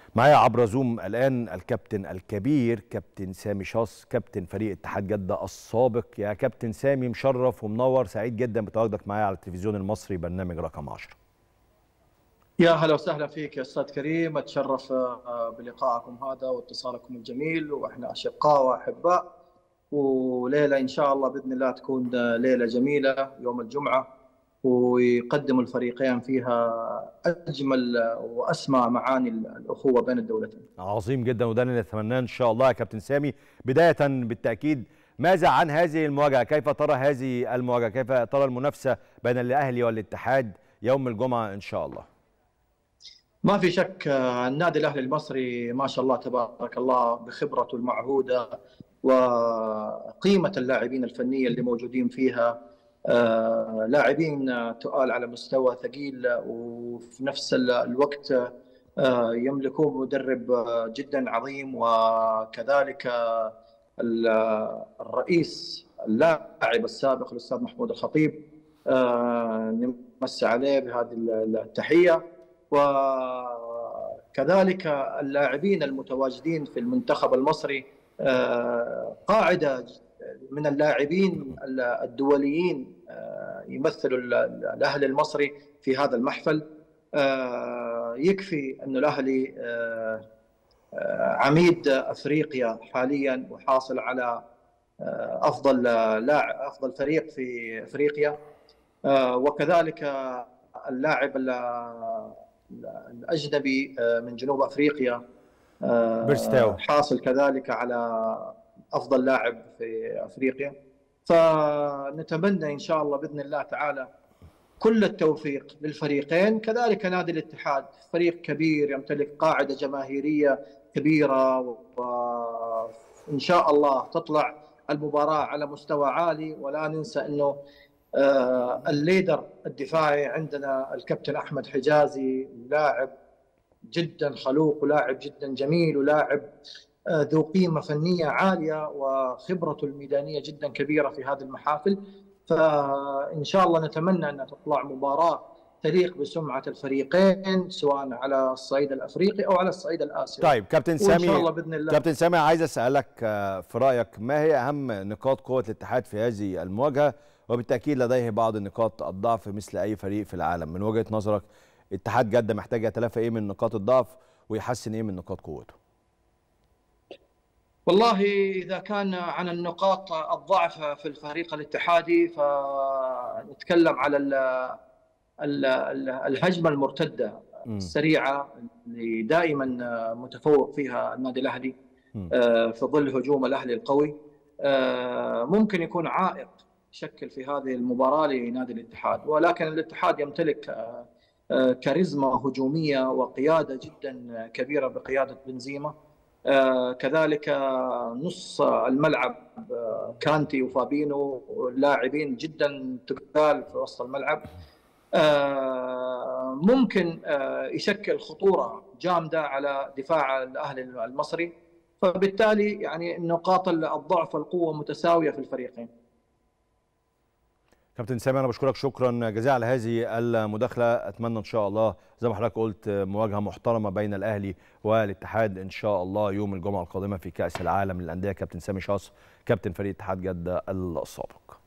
معايا عبر زوم الآن الكابتن الكبير كابتن سامي شاص، كابتن فريق اتحاد جدة السابق. يا كابتن سامي، مشرف ومنور، سعيد جدا بتواجدك معايا على التلفزيون المصري برنامج رقم 10. يا هلا وسهلا فيك يا استاذ كريم، اتشرف بلقائكم هذا واتصالكم الجميل، واحنا اشقاء واحباء، وليله ان شاء الله باذن الله تكون ليله جميله يوم الجمعه، ويقدم الفريقين فيها اجمل واسمى معاني الاخوه بين الدولتين. عظيم جدا، وده اللي نتمناه ان شاء الله. يا كابتن سامي، بدايه بالتاكيد ماذا عن هذه المواجهه؟ كيف ترى هذه المواجهه؟ كيف ترى المنافسه بين الاهلي والاتحاد يوم الجمعه ان شاء الله؟ ما في شك النادي الاهلي المصري ما شاء الله تبارك الله بخبرته المعهوده وقيمه اللاعبين الفنيه اللي موجودين فيها، لاعبين تقال على مستوى ثقيل، وفي نفس الوقت يملكون مدرب جدا عظيم، وكذلك الرئيس اللاعب السابق الاستاذ محمود الخطيب، نمسي عليه بهذه التحيه. وكذلك اللاعبين المتواجدين في المنتخب المصري قاعدة من اللاعبين الدوليين يمثلوا الأهلي المصري في هذا المحفل. يكفي أن الأهلي عميد أفريقيا حاليا، وحاصل على أفضل فريق في أفريقيا، وكذلك اللاعب الأجنبي من جنوب أفريقيا بيرستاو حاصل كذلك على أفضل لاعب في أفريقيا. فنتمنى إن شاء الله بإذن الله تعالى كل التوفيق للفريقين. كذلك نادي الاتحاد فريق كبير يمتلك قاعدة جماهيرية كبيرة، وإن شاء الله تطلع المباراة على مستوى عالي. ولا ننسى أنه الليدر الدفاعي عندنا الكابتن أحمد حجازي، لاعب جدا خلوق، ولاعب جدا جميل، ولاعب ذو قيمة فنية عالية، وخبرته الميدانية جدا كبيرة في هذه المحافل. فإن شاء الله نتمنى أن تطلع مباراة تليق بسمعة الفريقين، سواء على الصعيد الأفريقي أو على الصعيد الآسيوي. طيب كابتن سامي، وإن شاء الله بإذن الله. كابتن سامي، عايز أسألك في رأيك ما هي أهم نقاط قوة الاتحاد في هذه المواجهة؟ وبالتأكيد لديه بعض نقاط الضعف مثل أي فريق في العالم. من وجهة نظرك اتحاد جدة محتاج يتلافى إيه من نقاط الضعف ويحسن إيه من نقاط قوته؟ والله إذا كان عن النقاط الضعف في الفريق الاتحادي، فنتكلم على الهجمة المرتدة السريعة اللي دائما متفوق فيها النادي الأهلي في ظل هجوم الأهلي القوي. ممكن يكون عائق يشكل في هذه المباراة لنادي الاتحاد، ولكن الاتحاد يمتلك كاريزما هجومية وقيادة جدا كبيرة بقيادة بنزيما. كذلك نص الملعب كانتي وفابينو لاعبين جدا تقال في وسط الملعب، ممكن يشكل خطورة جامدة على دفاع الأهلي المصري. فبالتالي يعني نقاط الضعف والقوة متساوية في الفريقين. كابتن سامي، أنا بشكرك شكرا جزيلا على هذه المداخلة. أتمنى إن شاء الله زي ما حضرتك قلت مواجهة محترمة بين الأهلي والاتحاد إن شاء الله يوم الجمعة القادمة في كأس العالم للأندية. كابتن سامي شاص، كابتن فريق اتحاد جدة السابق.